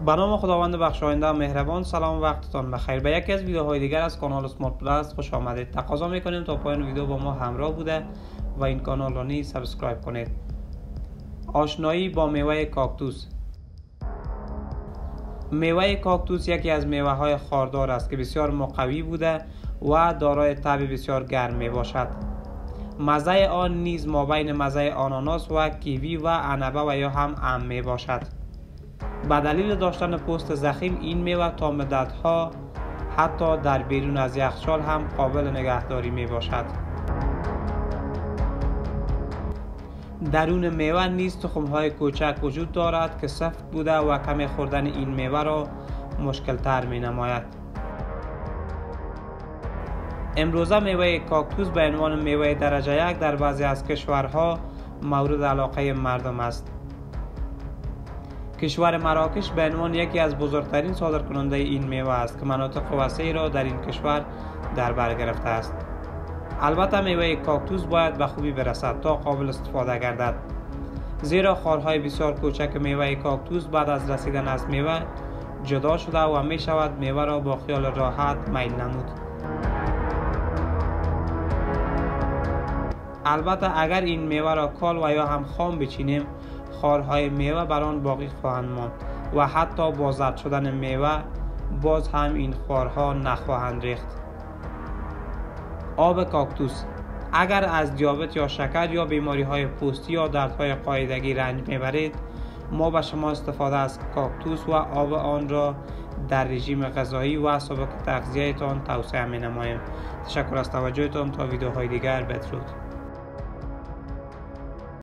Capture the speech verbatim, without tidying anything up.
به نام خداوند بخشاینده و مهربان. سلام وقتتان بخیر. به یکی از ویدیوهای دیگر از کانال اسمارت پلاس خوش آمدید. تقاضا میکنیم تا پایان ویدیو با ما همراه بوده و این کانال را نیز سابسکرایب کنید. آشنایی با میوه کاکتوس. میوه کاکتوس یکی از میوه های خاردار است که بسیار مقوی بوده و دارای طعم بسیار گرم می باشد. مزه آن نیز مابین مزه آناناس و کیوی و عنبه و یا هم ام می باشد. به دلیل داشتن پوست ضخیم این میوه تا مدت‌ها حتی در بیرون از یخچال هم قابل نگهداری می باشد. درون میوه نیز تخم‌های کوچک وجود دارد که سفت بوده و کمی خوردن این میوه را مشکل تر می نماید. امروزه میوه کاکتوس به عنوان میوه درجه یک در بعضی از کشورها مورد علاقه مردم است. کشور مراکش به عنوان یکی از بزرگترین صادرکننده این میوه است که مناطق وسیعی را در این کشور در بر گرفته است. البته میوه کاکتوس باید به خوبی برسد تا قابل استفاده گردد، زیرا خارهای بسیار کوچک میوه کاکتوس بعد از رسیدن از میوه جدا شده و می شود میوه را با خیال راحت میل نمود. البته اگر این میوه را کال و یا هم خام بچینیم، خارهای میوه بر آن باقی خواهند ماند و حتی با زرد شدن میوه باز هم این خارها نخواهند ریخت. آب کاکتوس. اگر از دیابت یا شکر یا بیماری های پوستی یا دردهای قاعدگی رنج میبرید، ما به شما استفاده از کاکتوس و آب آن را در رژیم غذایی و سبک تغذیه‌تان توصیه می نماییم. تشکر از توجهتان. تا ویدیوهای دیگر، بدرود.